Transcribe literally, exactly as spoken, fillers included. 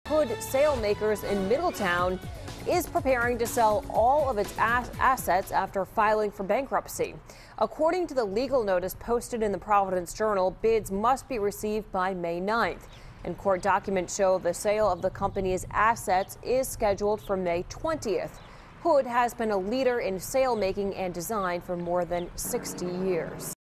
Hood Sailmakers in Middletown is preparing to sell all of its as assets after filing for bankruptcy. According to the legal notice posted in the Providence Journal, bids must be received by May ninth. And court documents show the sale of the company's assets is scheduled for May twentieth. Hood has been a leader in sail making and design for more than sixty years.